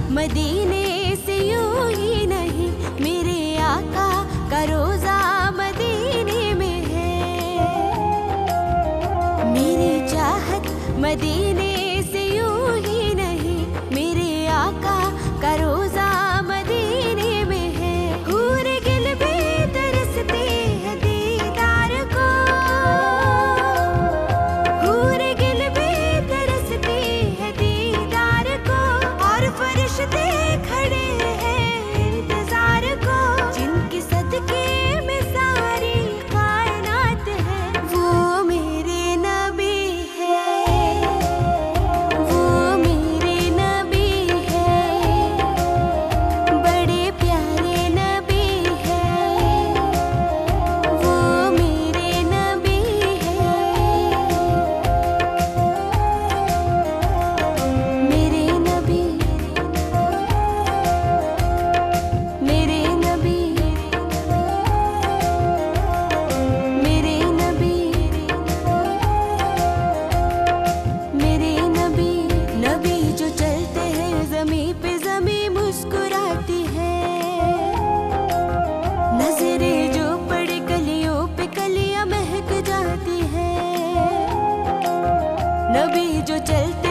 मदीने से यूं ही नहीं, मेरे आका का रोजा मदीने में है। मेरी चाहत मदीने से यूं ही नहीं, मेरे आका का रोजा मदीने में है। हूर गिल भी तरसते हैं दीदार को, हूर गिल भी तरसते हैं दीदार को, और फरिश्ते खड़े हैं इंतजार को, जिनके सदके में सारी कायनात है। वो मेरे नबी है, वो मेरे नबी है, बड़े प्यारे नबी है, वो मेरे नबी है। मेरे नबी, मेरे नबी, मेरे नबी, मेरे नबी। नबी जो चलते हैं ज़मीं पे ज़मीं मुस्कुराती है, नजरें जो पड़े कलियों पे कलियां महक जाती है। नबी जो चलते